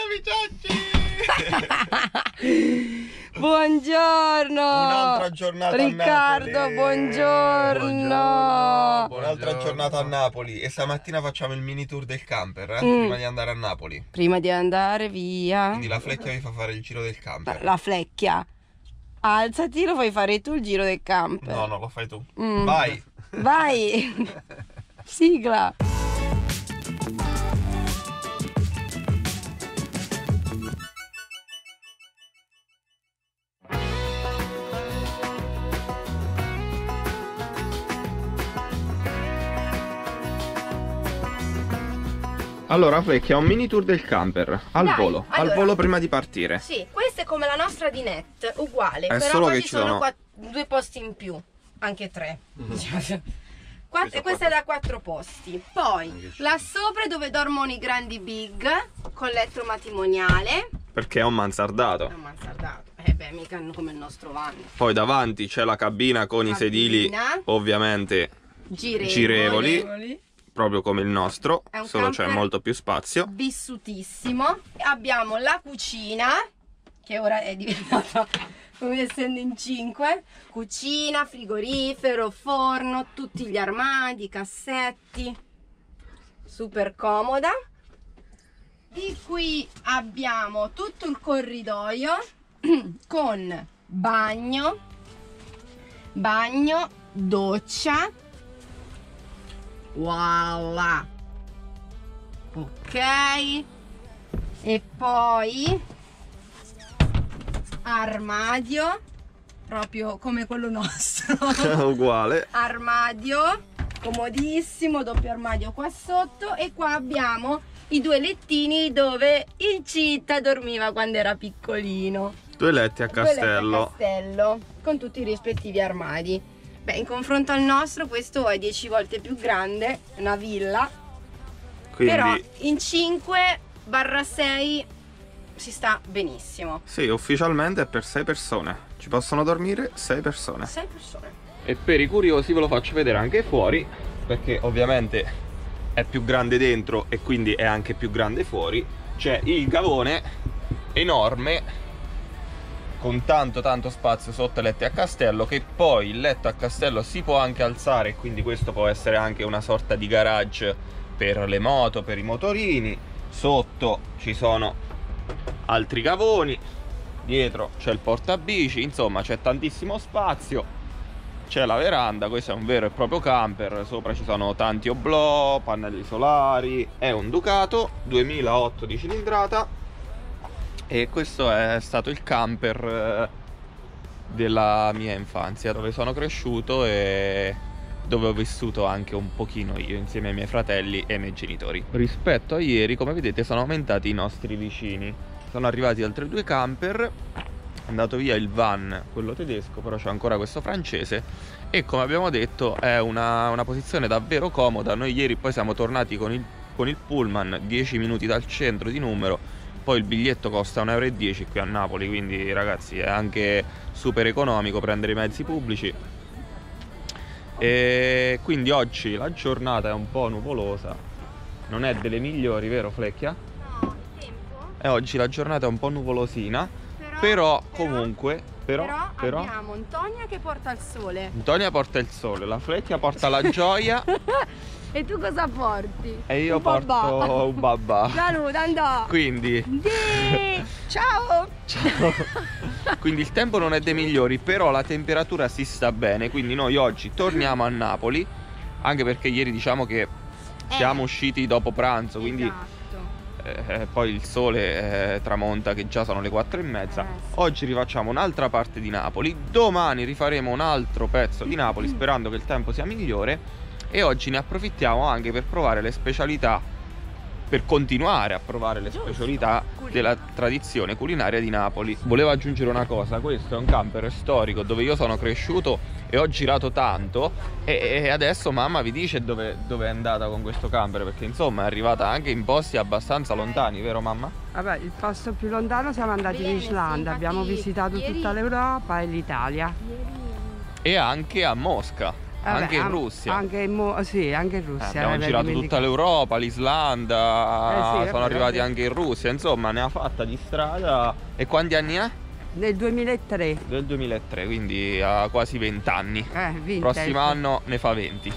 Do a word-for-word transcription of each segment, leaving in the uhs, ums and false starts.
Ciacci! Buongiorno! Un'altra giornata Riccardo, a Napoli. buongiorno! Buongiorno. Un'altra giornata a Napoli. E stamattina facciamo il mini tour del camper, eh? mm. prima di andare a Napoli. Prima di andare via. Quindi la Flecchia vi fa fare il giro del camper. La Flecchia. Alzati, lo fai fare tu il giro del camper. No, no, lo fai tu. Mm. Vai! Vai! Sigla! Allora Flecchia, un mini tour del camper, al Dai, volo, allora, al volo prima di partire. Sì, questa è come la nostra dinette, uguale, È però solo poi che ci ci sono, sono- quatt- due posti in più, anche tre. Mm-hmm. Quatt- Questa questa è da quattro posti. Poi Anche ci- là sopra è dove dormono i grandi big, con letto matrimoniale. Perché è un mansardato. È un mansardato. Eh beh, mica come il nostro van. Poi davanti c'è la cabina con i sedili, Cabina. ovviamente Girevoli. girevoli, proprio come il nostro, È un solo c'è camper molto più spazio. Vissutissimo. Abbiamo la cucina, che ora è diventata, come essendo in cinque, cucina, frigorifero, forno, tutti gli armadi, cassetti, super comoda. Di qui abbiamo tutto il corridoio con bagno, bagno, doccia. Voilà. Ok. E poi armadio, proprio come quello nostro. Uguale. Armadio comodissimo, doppio armadio qua sotto, e qua abbiamo i due lettini dove il Citta dormiva quando era piccolino. Due letti a Due letti a castello. castello con tutti i rispettivi armadi. Beh, in confronto al nostro questo è dieci volte più grande, una villa. Quindi Però in cinque barra sei si sta benissimo. sì, ufficialmente è per sei persone. Ci possono dormire sei persone. sei persone. E per i curiosi ve lo faccio vedere anche fuori, perché ovviamente è più grande dentro e quindi è anche più grande fuori. C'è il gavone enorme con tanto tanto spazio sotto i letti a castello, che poi il letto a castello si può anche alzare, quindi questo può essere anche una sorta di garage per le moto, per i motorini. Sotto ci sono altri gavoni, dietro c'è il portabici, insomma c'è tantissimo spazio. C'è la veranda, questo è un vero e proprio camper, sopra ci sono tanti oblò, pannelli solari, è un Ducato duemilaotto di cilindrata e questo è stato il camper eh, della mia infanzia, dove sono cresciuto e dove ho vissuto anche un pochino io insieme ai miei fratelli e ai miei genitori. Rispetto a ieri, come vedete, sono aumentati i nostri vicini, sono arrivati altri due camper. È andato via il van, quello tedesco, però c'è ancora questo francese e come abbiamo detto è una, una posizione davvero comoda. Noi ieri poi siamo tornati con il, con il pullman dieci minuti dal centro di Numero, poi il biglietto costa un euro e dieci qui a Napoli, quindi ragazzi è anche super economico prendere i mezzi pubblici. E quindi oggi la giornata è un po' nuvolosa, non è delle migliori, vero Flecchia? No, tempo. E oggi la giornata è un po' nuvolosina. Però, Però comunque però, però, però abbiamo Antonia che porta il sole. Antonia porta il sole, la Flecchia porta la gioia E tu cosa porti? e io Un porto babà. un babà. Saluto, andò. Quindi Dì. Ciao. ciao. Quindi il tempo non è dei migliori, però la temperatura si sta bene, quindi noi oggi torniamo a Napoli, anche perché ieri diciamo che siamo Eh. usciti dopo pranzo, quindi Esatto. eh, poi il sole eh, tramonta che già sono le quattro e mezza. Eh, sì. Oggi rifacciamo un'altra parte di Napoli, domani rifaremo un altro pezzo di Napoli sperando che il tempo sia migliore, e oggi ne approfittiamo anche per provare le specialità, per continuare a provare le Giusto. specialità della tradizione culinaria di Napoli. Volevo aggiungere una cosa: questo è un camper storico dove io sono cresciuto e ho girato tanto, e, e adesso mamma vi dice dove, dove è andata con questo camper, perché insomma è arrivata anche in posti abbastanza lontani, vero mamma? Vabbè, il posto più lontano siamo andati Bene, in sì, Islanda, abbiamo infatti visitato ieri- tutta l'Europa e l'Italia. E anche a Mosca. Vabbè, anche in Russia. Anche in, mo- sì, anche in Russia. Eh, abbiamo girato tutta l'Europa, l'Islanda, eh sì, sono vabbè, arrivati vabbè. anche in Russia, insomma ne ha fatta di strada. E quanti anni è? Nel duemilatré. Del duemilatré, quindi ha quasi venti anni. Eh, vintage. Prossimo anno ne fa venti.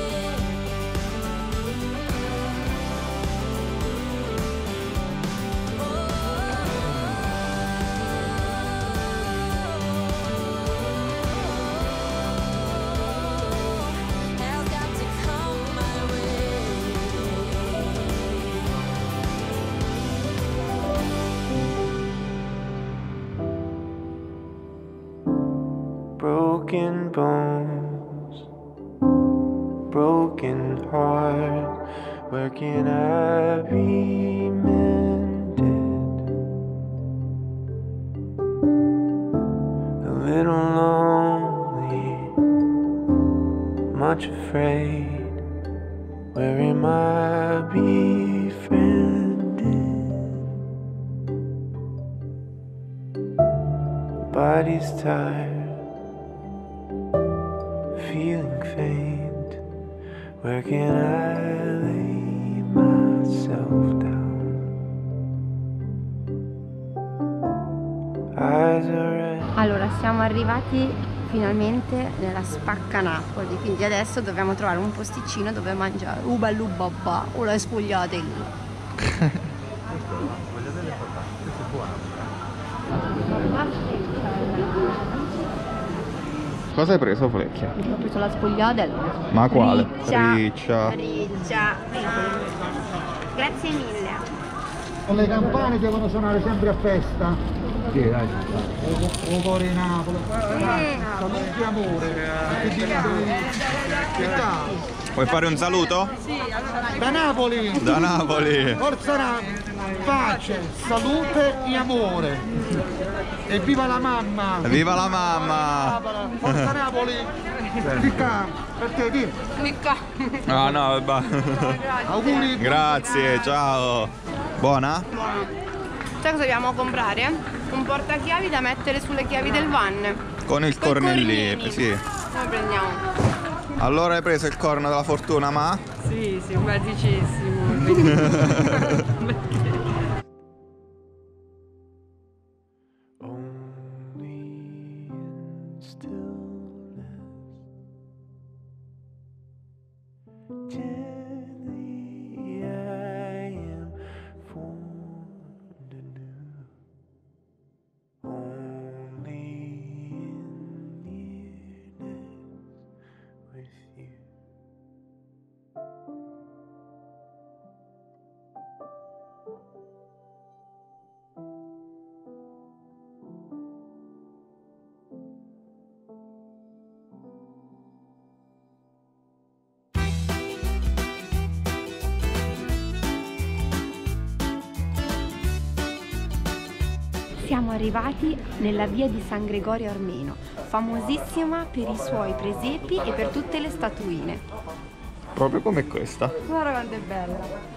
Broken bones, broken heart, where can I be mended? A little lonely, much afraid, where am I befriended? Body's tired, feeling faint, where can I lay myself down? Eyes are red. Allora, siamo arrivati finalmente nella Spacca Napoli, quindi adesso dobbiamo trovare un posticino dove mangiare uba lubabà o la sfogliatella. Cosa hai preso, Flecchia? Ho preso la sfogliatella. Ma quale? Riccia. Riccia. Riccia. Grazie mille. Con le campane devono suonare sempre a festa. Sì, dai. O cuore in Napoli. Saluti amore. Che ti che dà? Vuoi fare un saluto? Da Napoli. Da Napoli. Forza Napoli. Pace, salute e amore. E viva la mamma. Viva la mamma. Forza Napoli. Ricca, per te, di. Ah no, vabbè. Auguri. Grazie, ciao. Buona? Sai cosa dobbiamo comprare? Un portachiavi da mettere sulle chiavi del van. Con il Coi cornellino, cornini. sì. Come prendiamo? Allora hai preso il corno della fortuna, ma? Sì, simpaticissimo. Only in stillness, gently I am formed anew. Only in nearness with you. Siamo arrivati nella via di San Gregorio Armeno, famosissima per i suoi presepi e per tutte le statuine. Proprio come questa. Guarda quanto è bella!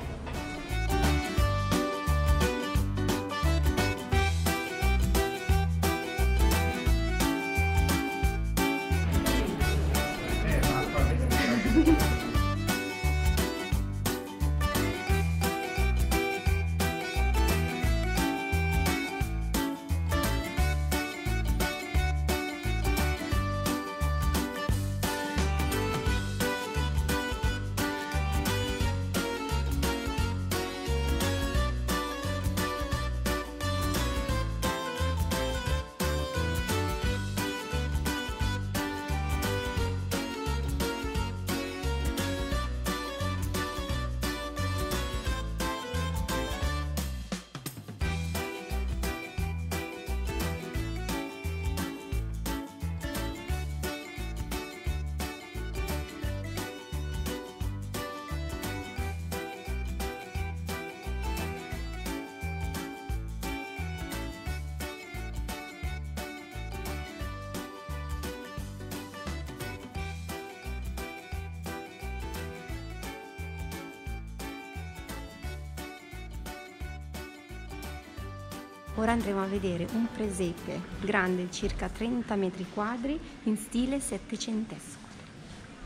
Ora andremo a vedere un presepe grande circa trenta metri quadri in stile settecentesco.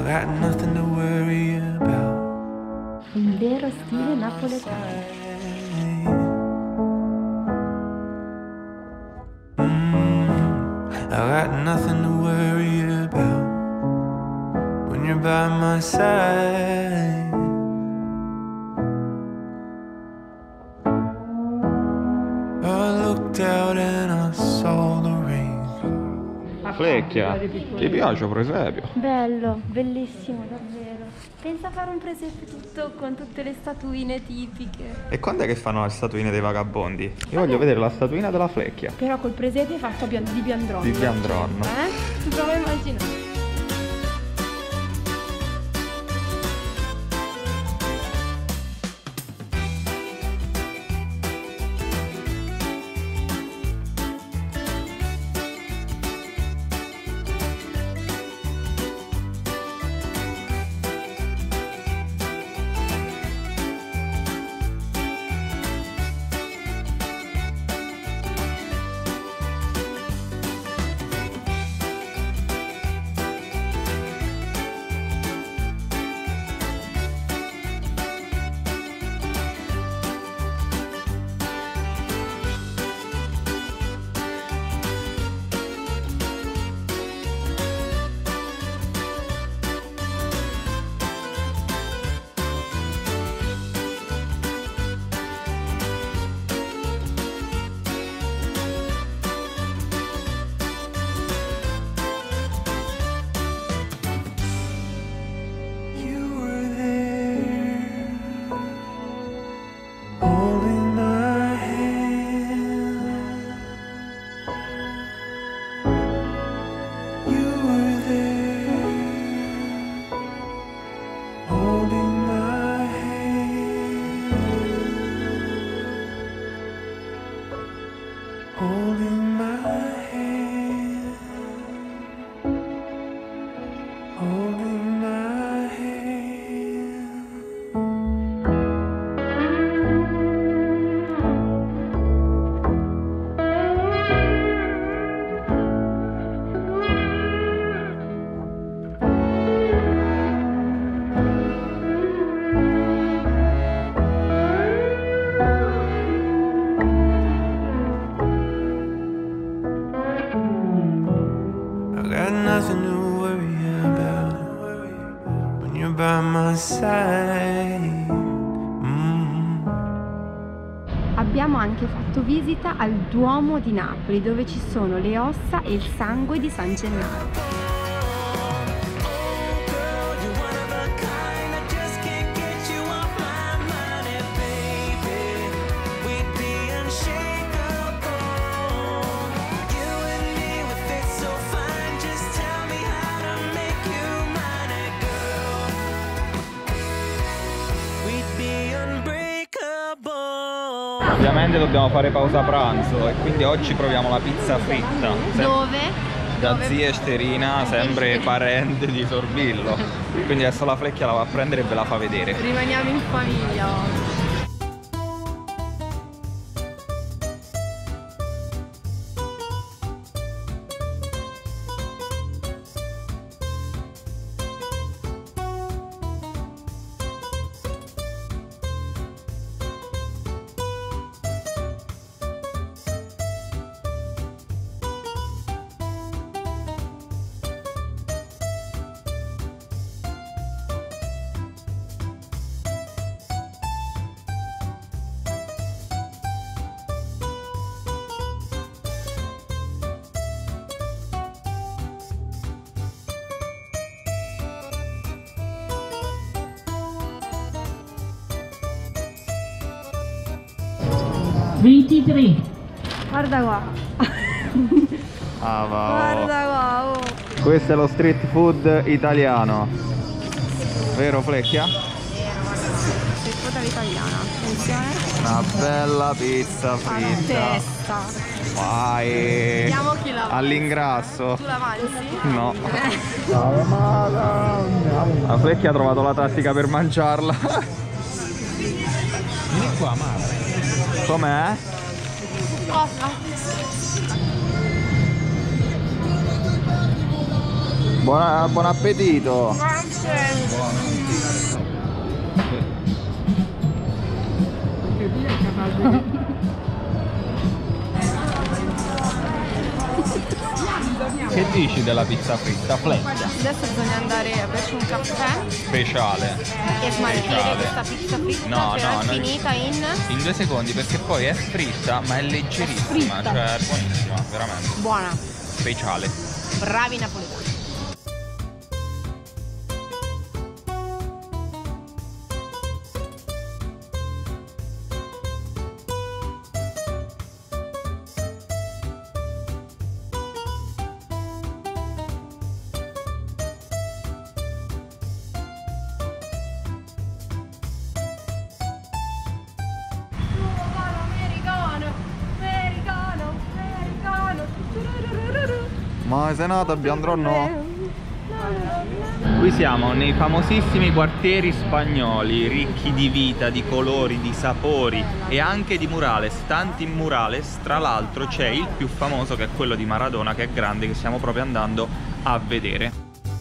got nothing to worry about. Un vero stile napoletano. Mm, I got nothing to worry about when you're by my side. I looked out and I saw the rain. Flecchia, ti piace presepio? Bello, bellissimo, davvero. Pensa a fare un presepe tutto con tutte le statuine tipiche. E quando è che fanno le statuine dei vagabondi? Io voglio vedere la statuina della Flecchia. Però col presepe fatto di Piandron. Di Piandron. Eh? Prova a immaginare. Holding my hand, holding my hand. Nothing to worry about when you're by my side. Mm. Abbiamo anche fatto visita al Duomo di Napoli, dove ci sono le ossa e il sangue di San Gennaro. Ovviamente dobbiamo fare pausa pranzo e quindi oggi proviamo la pizza fritta. Dove? Da Dove? zia Esterina, sempre parente di Sorbillo. Quindi adesso la Flecchia la va a prendere e ve la fa vedere. Rimaniamo in famiglia oggi. ventitré. Guarda qua. Ah, va. Guarda qua. Oh. Questo è lo street food italiano. Vero Flecchia? Street food all'italiana. Attenzione. Una bella pizza fritta. Testa. Vai. Vediamo chi la All'ingrasso. Tu la mangi? No. La Flecchia ha trovato la tattica per mangiarla. Vieni qua, Mara. Com'è? Cosa? Buona, buon appetito! Che dici della pizza fritta? Fleccia. Adesso bisogna andare a berci un caffè Speciale. e smaltire Speciale. questa pizza fritta, No, cioè no, è no. finita in... In due secondi, perché poi è fritta ma è leggerissima, Fritta. cioè è buonissima, veramente. Buona. Speciale. Bravi napoletani. Ma sei nata a Biandro no? Qui siamo nei famosissimi quartieri spagnoli, ricchi di vita, di colori, di sapori e anche di murales, tanti murales. Tra l'altro c'è il più famoso, che è quello di Maradona, che è grande, che stiamo proprio andando a vedere.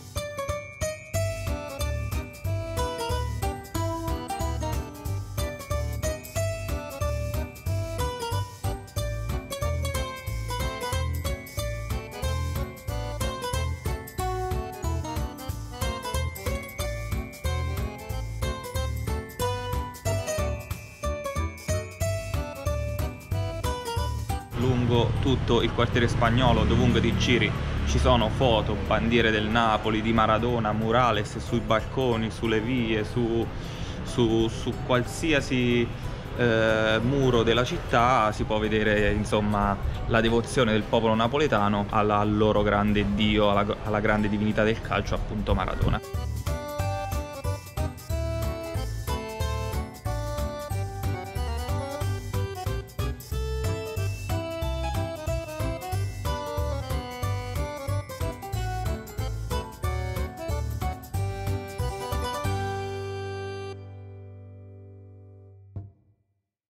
Lungo tutto il quartiere spagnolo, dovunque ti giri, ci sono foto, bandiere del Napoli, di Maradona, murales sui balconi, sulle vie, su, su, su qualsiasi eh, muro della città si può vedere, insomma, la devozione del popolo napoletano alla, al loro grande dio, alla, alla grande divinità del calcio, appunto Maradona.